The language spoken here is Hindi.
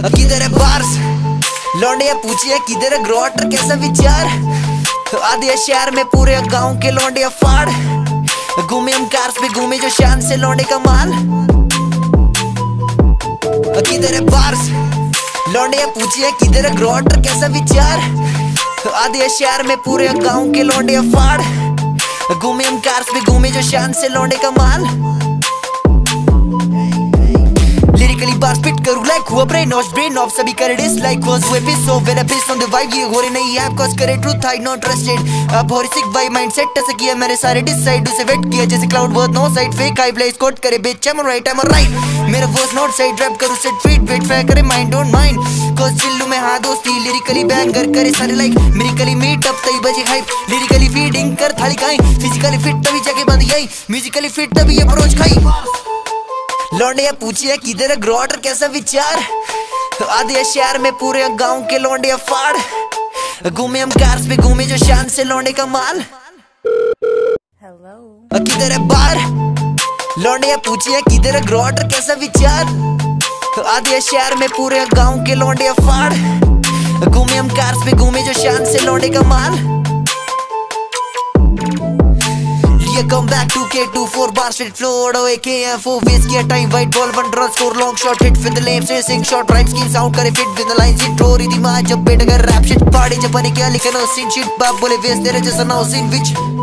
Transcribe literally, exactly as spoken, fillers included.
किधर है बार्स लौंडिया पूछिए किधर है ग्रोटर कैसा विचार। आधे शहर में पूरे गांव के लौंडिया फाड़, घूमे हम कार्स पे घूमे जो शान से लौंडे का माल। किधर है बार्स लौंडिया पूछिए किधर है ग्रोटर कैसा विचार। आधे शहर में पूरे गांव के लौंडिया फाड़, घूमे हम कार्स पे घूमे जो शान से लौंडे का माल। लिरिकली बार स्पिट करूं लाइक हुआ ब्रेन वॉश ब्रेन ऑफ सभी करे डिसलाइक वाज हुए piss so when I piss on the vibe ये हो रही नहीं है कॉज करे ट्रूथ आई नॉट ट्रस्टेड। अब हो रही सिक वाइब माइंडसेट ऐसे किया मैंने सारे डिसाइड उसे वेट किया जैसे cloud worth no side fake high place code करे bitch I am right I am right. मेरा वॉइस नॉट साइड रैप करूं सेट फीट वेट फेक करे माइंड डोंट माइंड कॉज चिल्लू में हां दोस्ती लिरिकली बैंगर करे सारे लाइक म्यूजिकली मीट अप तई बजे हाइप लिरिकली फीडिंग कर थाली खाई फिजिकली फिट तभी जाके बंद गई म्यूजिकली फिट तभी अप्रोच खाई। लौंडिया पूछिए किधर है ग्रोटर कैसा विचार। आधे शहर में पूरे गांव के लौंडिया फाड़, घूमे हम कार्स पे घूमे जो शान से लौंडे का माल। हेलो किधर है बार लौंडिया पूछिए किधर है ग्रोटर कैसा विचार। आधे शहर में पूरे गांव के लौंडिया फाड़, घूमे हम कार्स पे घूमे जो शान से लौंडे का माल। Come back to K two four bar straight flow A K M four waist kiya time white ball one run score long shot hit with the lame chasing short rhyme scheme sound करे fit with the lines it roar दी माँ जब बेट अगर rap shit party जब बने क्या लिखना sin shit बाप बोले waist तेरे जैसा ना sin which